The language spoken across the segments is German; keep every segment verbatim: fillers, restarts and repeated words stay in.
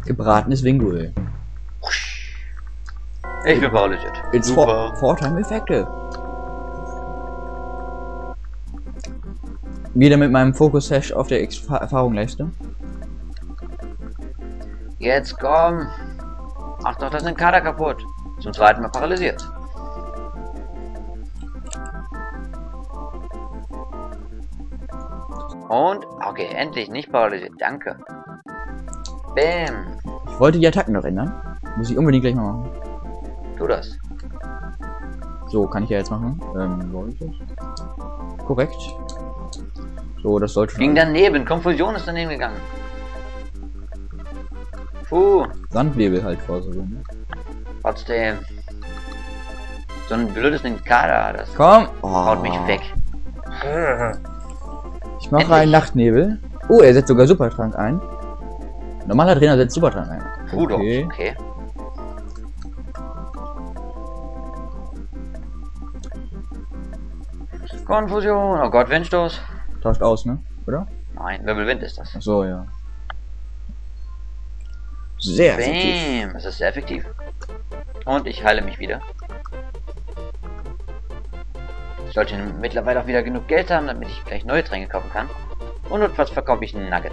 Gebratenes Winguel. Ich bin paralysiert. It's Super. Vorteil-Effekte. Wieder mit meinem Fokus-Hash auf der Erfahrung-Leiste. Jetzt komm. Ach doch, das ist ein Kader kaputt. Zum zweiten Mal paralysiert. Und, okay, endlich nicht paralysiert. Danke. Bam. Ich wollte die Attacken noch ändern. Muss ich unbedingt gleich mal machen. Tu das. So, kann ich ja jetzt machen. Ähm, wollte ich? Korrekt. So, das sollte schon. Ging daneben. Konfusion ist daneben gegangen. Puh. Sandwebel halt vor so. Ne? Trotzdem. So ein blödes Kader. Das Komm! haut mich weg. Ich mache Endlich. einen Nachtnebel. Oh, er setzt sogar Supertrank ein. Normaler Trainer setzt Supertrank ein. Puh, doch. Okay. Okay. Konfusion. Oh Gott, Windstoß. Tauscht aus, ne? Oder? Nein, Wirbelwind ist das. Ach so, ja. Sehr effektiv. Bam. Das ist sehr effektiv. Und ich heile mich wieder. Ich sollte mittlerweile auch wieder genug Geld haben, damit ich gleich neue Tränke kaufen kann. Und notfalls verkaufe ich einen Nugget.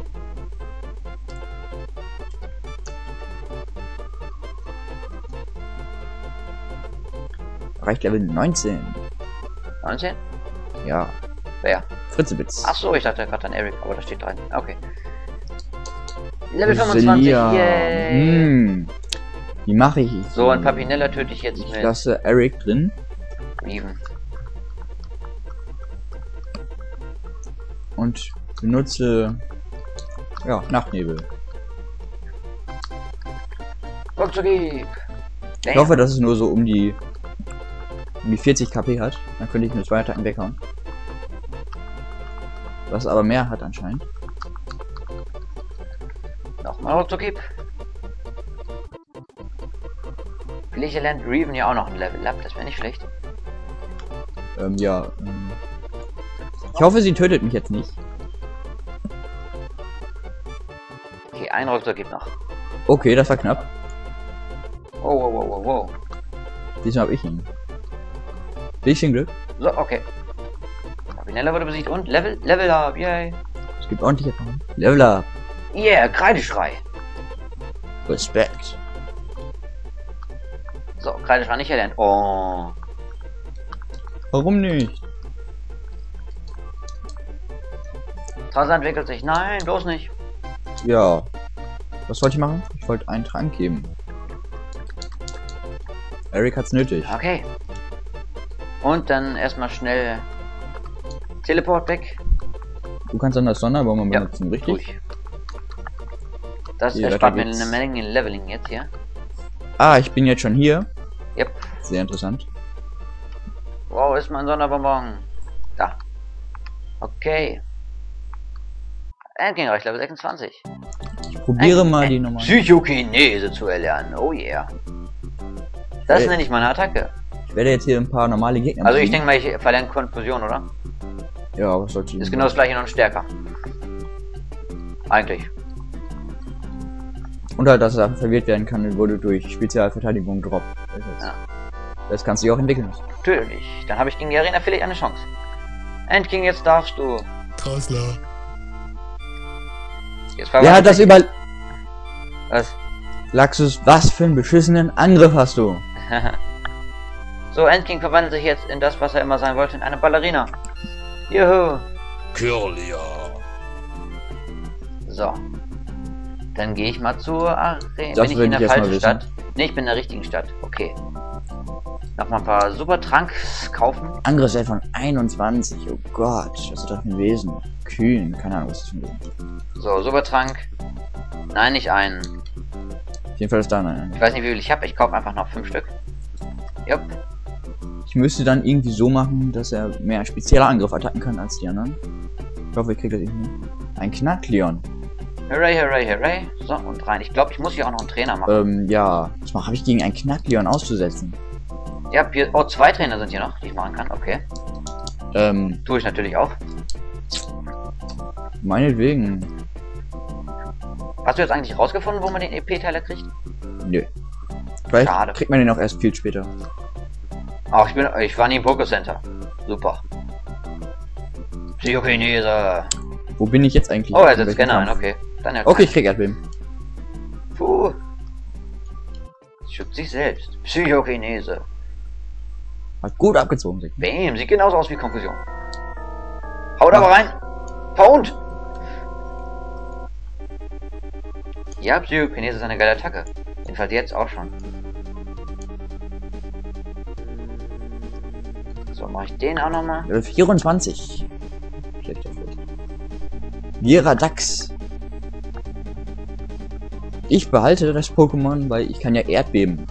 Reicht Level neunzehn. neunzehn? Ja. Wer? Fritzebitz. Ach so, ich dachte gerade an Eric, aber da steht dran. Okay. Level fünfundzwanzig, Celia. yay! Hm. Wie mache ich? So, ein Papinella töte ich jetzt Ich mit lasse Eric drin. Even. Und benutze ja, Nachtnebel. Rückzugib! Ich hoffe, dass es nur so um die um die vierzig KP hat. Dann könnte ich nur zwei Attacken weghauen. Was aber mehr hat anscheinend. Nochmal Rückzugib. Vielleicht lernt Reven ja auch noch ein Level ab, das wäre nicht schlecht. Ähm, ja. Ähm. Ich hoffe, sie tötet mich jetzt nicht. Okay, ein Rückzugib noch. Okay, das war knapp. Oh, wow, wow, wow, wow. Diesmal habe ich ihn. Bisschen Glück. So, okay. Papinella wurde besiegt und Level, Level up, yay. Es gibt ordentlich Erfahrung. Level up. Yeah, Kreideschrei. Respekt. So, Kreideschrei nicht erlernt. Oh. Warum nicht? Tarzan entwickelt sich. Nein, bloß nicht. Ja. Was wollte ich machen? Ich wollte einen Trank geben. Eric hat's nötig. Okay. Und dann erstmal schnell Teleport weg. Du kannst dann das Sonderbaum Ja, benutzen, tu richtig? ich. Das Hier, erspart weiter mir geht's. eine Menge Leveling jetzt hier. Ah, ich bin jetzt schon hier. Yep. Sehr interessant. Wow, ist mein Sonderbonbon. Da. Okay. Endgame reicht Level sechsundzwanzig. Ich probiere Ein- mal ein die Nummer. Psychokinese zu erlernen. Oh yeah. Das Ey. nenne ich meine Attacke. Ich werde jetzt hier ein paar normale Gegner Also ich besiegen. denke mal, ich verlerne Konfusion, oder? Ja, was sollte ich Ist genau das gleiche, nur stärker. Eigentlich. Und halt, dass er verwirrt werden kann, wurde durch Spezialverteidigung droppt. Ja. Das kannst du ja auch entwickeln. Natürlich. Dann habe ich gegen die Arena vielleicht eine Chance. Endking, jetzt darfst du. Kassler. Jetzt Wer hat das über... Was? Laxus, was für einen beschissenen Angriff hast du? So, Endking verwandelt sich jetzt in das, was er immer sein wollte, in eine Ballerina. Juhu. Kirlia. So. Dann gehe ich mal zur Arena. Das Bin ich will in der ich erst mal falschen wissen. Stadt? Ne, ich bin in der richtigen Stadt. Okay. Noch mal ein paar Supertranks kaufen. Angriffswert von einundzwanzig. Oh Gott, was ist das für ein Wesen? Kühn, keine Ahnung, was das für ein Wesen. So, Supertrank. Nein, nicht einen. Auf jeden Fall ist da ein. Ich weiß nicht, wie viel ich habe. Ich kaufe einfach noch fünf Stück. Jupp. Ich müsste dann irgendwie so machen, dass er mehr spezielle Angriff attacken kann als die anderen. Ich hoffe, ich kriege das irgendwie. Ein Knackleon. Hooray, hooray, hooray. So, und rein. Ich glaube, ich muss hier auch noch einen Trainer machen. Ähm, ja. Was habe ich gegen einen Knackleon auszusetzen? Ja, hier, oh, zwei Trainer sind hier noch, die ich machen kann. Okay. Ähm, Tue ich natürlich auch. meinetwegen. Hast du jetzt eigentlich rausgefunden, wo man den E P-Teiler kriegt? Nö. Vielleicht Schade. kriegt man den auch erst viel später. Ach, ich bin, ich war nie im Pokécenter. Super. Psychokinese. Wo bin ich jetzt eigentlich? Oh, er In setzt welchem Scanner ein, Kampf? okay. Dann ja Okay, ich krieg Erdbeben. Puh. Schützt sich selbst. Psychokinese. Hat gut abgezogen sich. Bam, sieht genauso aus wie Konfusion. Haut aber rein. Pound. Ja, Psychokinese ist eine geile Attacke. Jedenfalls jetzt auch schon. So, mache ich den auch nochmal. Level vierundzwanzig. Schlechter Fluss. Giradax. Ich behalte das Pokémon, weil ich kann ja Erdbeben.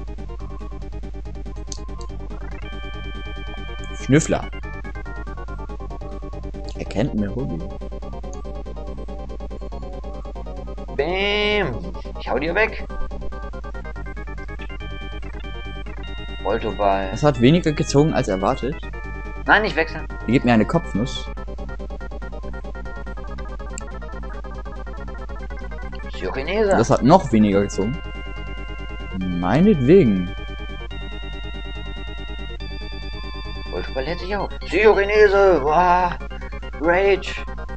Schnüffler. Erkennt mir Hobby. Bam. Ich hau dir weg. Voltoball. Es hat weniger gezogen als erwartet. Nein, nicht wechseln. Die gibt mir eine Kopfnuss. Psychokinese. Das hat noch weniger gezogen. Meinetwegen. Voltoball hält sich auf. Psychokinese. Wow. Rage.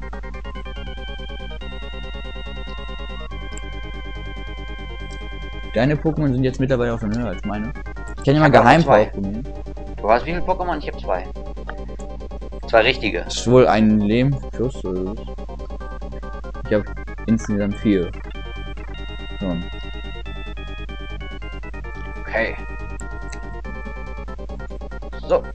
Deine Pokémon sind jetzt mittlerweile auch schon höher als meine. Ich kenne ja mal Ich hab aber zwei. Geheimpokémon. Du hast wie viele Pokémon? Ich habe zwei. Zwei richtige. Das ist wohl ein Lehm plus. Oder? Ich habe insgesamt vier. So. Okay. So.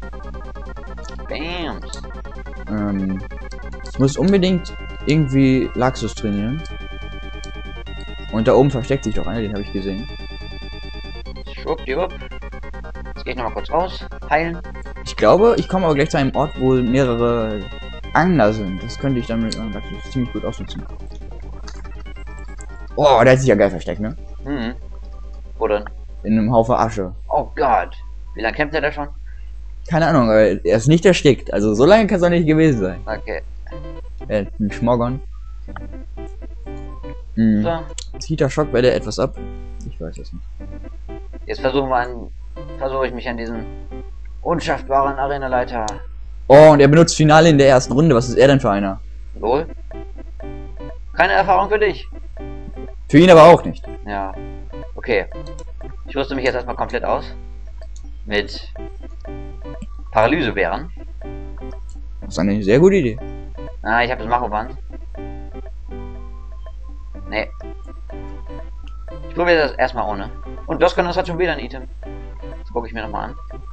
Bams. Ähm, ich muss unbedingt irgendwie Laxus trainieren. Und da oben versteckt sich doch einer, den habe ich gesehen. Schwuppdiwupp. Jetzt gehe ich nochmal kurz raus. Heilen. Ich glaube, ich komme aber gleich zu einem Ort, wo mehrere Angler sind. Das könnte ich dann mit meinem Laxus ziemlich gut ausnutzen. Oh, der hat sich ja geil versteckt, ne? Mhm. Wo denn? In einem Haufen Asche. Oh Gott. Wie lange kämpft er da schon? Keine Ahnung, aber er ist nicht erstickt. Also so lange kann es doch nicht gewesen sein. Okay. Er hat einen Schmoggern. Hm. So. Zieht der Schockwelle etwas ab? Ich weiß es nicht. Jetzt versuchen wir an. Versuche ich mich an diesen unschaffbaren Arenaleiter. Oh, und er benutzt Finale in der ersten Runde. Was ist er denn für einer? Lol. Keine Erfahrung für dich. Für ihn aber auch nicht. Ja. Okay. Ich rüste mich jetzt erstmal komplett aus. Mit Paralysebären. Das ist eine sehr gute Idee. Ah, ich habe das Machoband. Nee. Ich probiere das erstmal ohne. Und das kann das hat schon wieder ein Item. Das gucke ich mir nochmal an.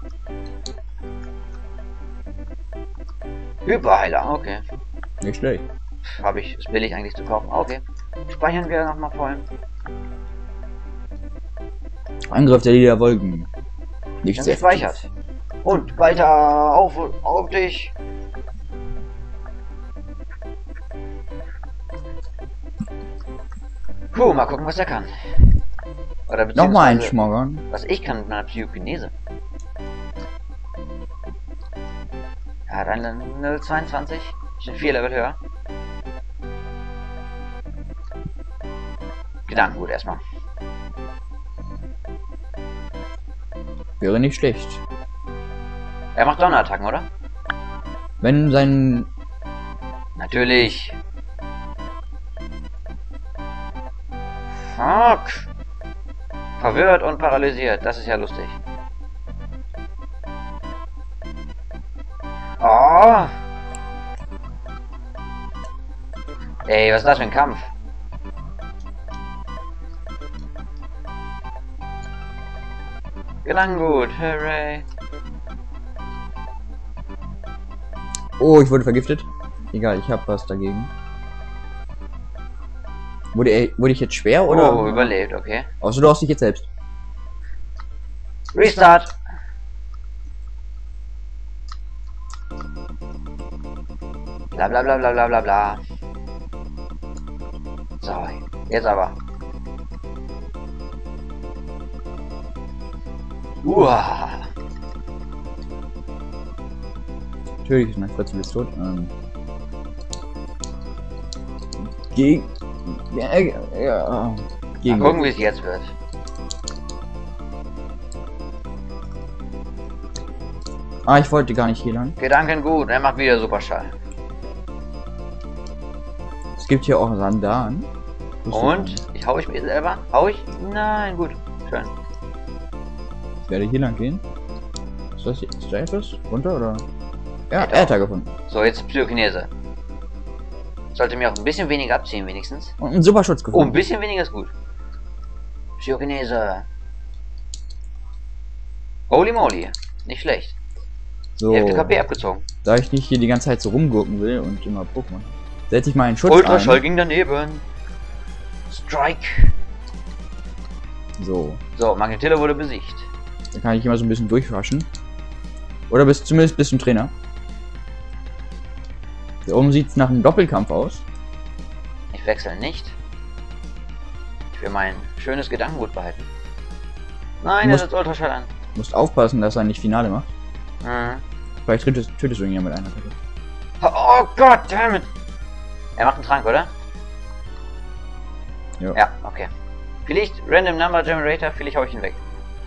Hyperheiler, okay. Nicht schlecht. Habe ich, ist billig eigentlich zu kaufen. Okay. Speichern wir nochmal voll. Angriff der Lieder Wolken. Nicht Dann sehr gespeichert. Und weiter auf, auf dich. Puh, mal gucken, was er kann. Oder Nochmal ein beziehungsweise, Schmoggern. was ich kann mit meiner Psychokinese. Er hat eine Level zweiundzwanzig. Sind vier Level höher. Gedankengut erstmal. Wäre nicht schlecht. Er macht Donnerattacken, oder? Wenn sein... Natürlich. Fuck. Verwirrt und paralysiert. Das ist ja lustig. Oh. Ey, was ist das für ein Kampf? Gelang gut. Hooray. Oh, ich wurde vergiftet. Egal, ich habe was dagegen. Wurde, er, wurde ich jetzt schwer, oder? Oh, überlebt, okay. Außer du hast dich jetzt selbst. Restart. Bla bla bla bla bla bla bla. So, jetzt aber. Uah. Natürlich ist mein Fritzel jetzt tot. Ähm, gegen Ja, äh, ja. Mal Gegen gucken, wie es jetzt wird. Ah, ich wollte gar nicht hier lang. Gedanken gut, er macht wieder Superschall. Es gibt hier auch Randalen. Und? Ich hau ich mir selber? Hau ich? Nein, gut. Schön. Ich werde hier lang gehen. Ist das hier? Ist da etwas? Runter oder? Ja, Etwa. er hat da gefunden. So, jetzt Psychokinese. Sollte mir auch ein bisschen weniger abziehen, wenigstens. Und einen Superschutz Oh, ein gefunden. bisschen weniger ist gut. Psychokinese. Holy moly. Nicht schlecht. So, Die Hälfte K P abgezogen. da ich nicht hier die ganze Zeit so rumgurken will und immer Pokémon, setze ich meinen Schutz Ultraschall ein. ging daneben. Strike. So, So, Magnetilla wurde besiegt. dann kann ich immer so ein bisschen durchraschen. Oder bis zumindest bis zum Trainer. Hier oben sieht es nach einem Doppelkampf aus. Ich wechsle nicht. Ich will mein schönes Gedankengut behalten. Nein, er Muss- setzt Ultraschall an. Musst aufpassen, dass er nicht Finale macht. Mhm. Vielleicht tötest, tötest du ihn ja mit einer Attacke. Oh Gott, damit. Er macht einen Trank, oder? Ja. Ja, okay. Vielleicht Random Number Generator, vielleicht hau ich ihn weg.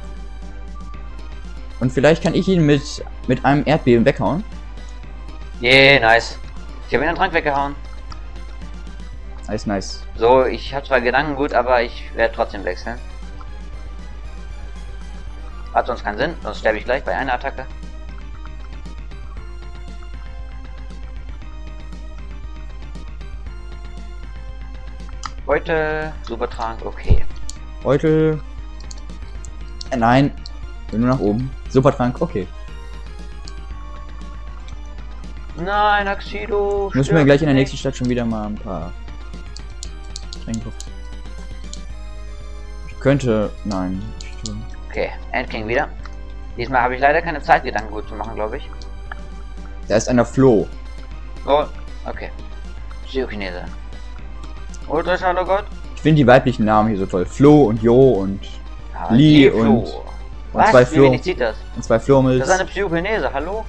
Und vielleicht kann ich ihn mit, mit einem Erdbeben weghauen. Yeah, nice. Ich habe ihn einen Trank weggehauen. Nice, nice. So, ich habe zwar Gedankengut, aber ich werde trotzdem wechseln. Hat sonst keinen Sinn, sonst sterbe ich gleich bei einer Attacke. Heute Supertrank, okay. Heute. Äh, nein. Nur nach oben. Supertrank, okay. Nein, Axido. Müssen wir gleich in der nächsten Stadt schon wieder mal ein paar Tränke. Ich könnte. Nein. nicht tun. Okay, Endking wieder. Diesmal habe ich leider keine Zeit, Gedankengut zu machen, glaube ich. Da ist einer Flo. Oh, okay. Psychokinese. Ultraschall, oh Gott. Ich finde die weiblichen Namen hier so toll. Flo und Jo und, Ja, Lee die Flo. und- Was? zwei Wie Flo. wenig zieht das? und zwei Das Flormils. ist eine Psychokinese, hallo?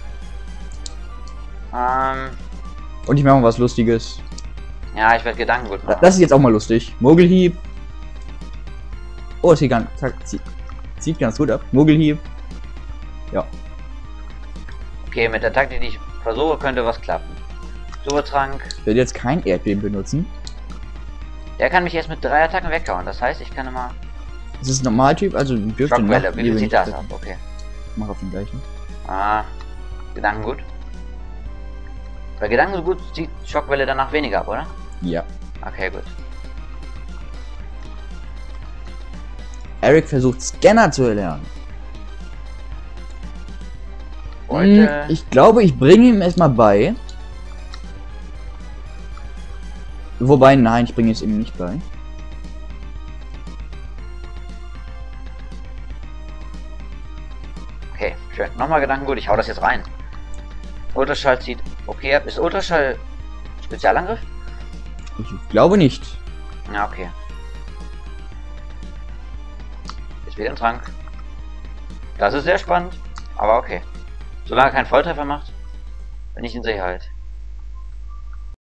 Ähm, Und ich mache mal was Lustiges. ja, ich werde Gedankengut machen. Das ist jetzt auch mal lustig. Mogelhieb. Oh, das sieht ganz, sieht, sieht ganz gut ab. Mogelhieb. Okay, mit der Taktik, die ich versuche, könnte was klappen. Supertrank. Ich werde jetzt kein Erdbeben benutzen. Der kann mich erst mit drei Attacken weghauen. Das heißt, ich kann immer... Das ist ein Normaltyp, also dürfte Schockwelle, noch wie viel lieber zieht nicht das treffen. ab? Okay. Mach auf den gleichen. Ah, Gedankengut. Bei Gedankengut zieht Schockwelle danach weniger ab, oder? Ja. Okay, gut. Eric versucht Scanner zu erlernen. Heute... Hm, ich glaube, ich bringe ihm erstmal bei. Wobei, nein, ich bringe es ihm nicht bei. Okay, schön. Nochmal Gedankengut, ich hau das jetzt rein. Ultraschall zieht okay ab. Ist Ultraschall Spezialangriff? Ich glaube nicht. Ja, okay. Ist wieder ein Trank. Das ist sehr spannend, aber okay. Solange er keinen Volltreffer macht, bin ich in Sicherheit.